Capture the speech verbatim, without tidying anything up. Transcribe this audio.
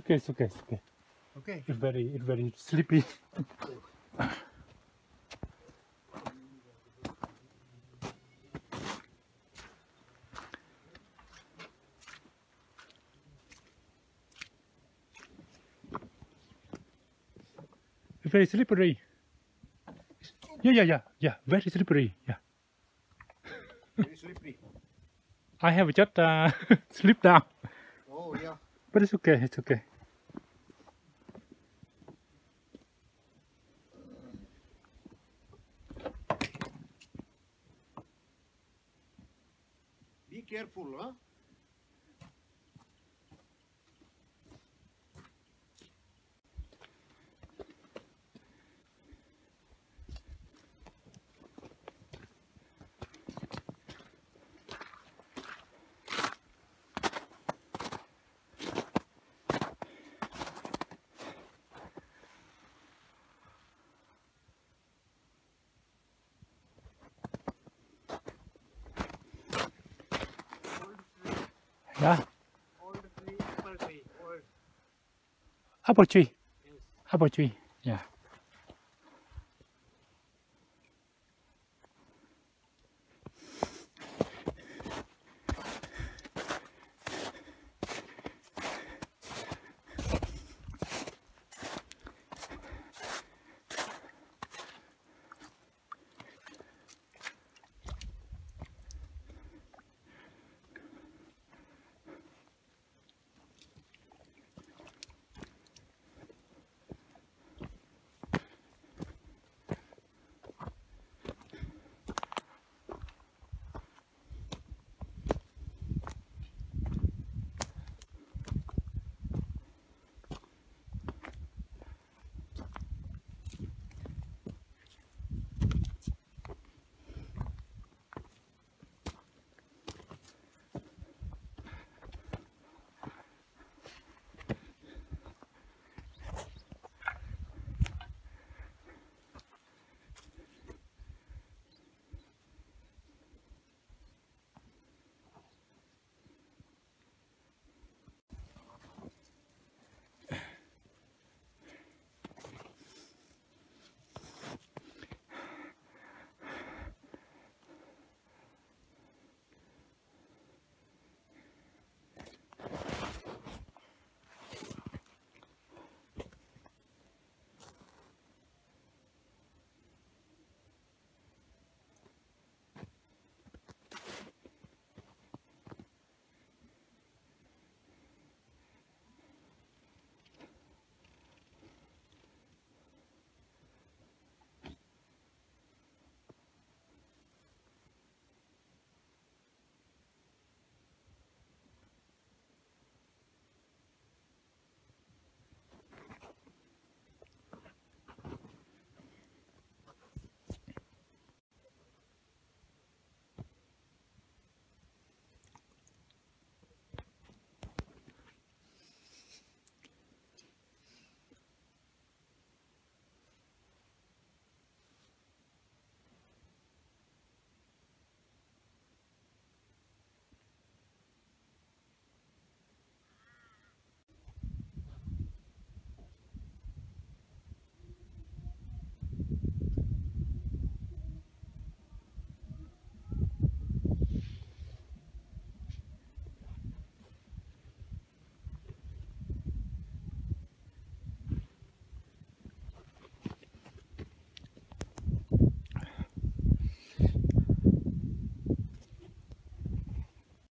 okay, it's okay, it's okay. Okay. It's very, it's very sleepy. It's very slippery. Yeah, yeah, yeah, yeah. Very slippery. Yeah. Very slippery. I have just uh, slipped down. Oh yeah. But it's okay, it's okay. Be careful, huh? Yeah. Old tree, apple tree, old. Apple tree. Yes. Apple tree. Yeah.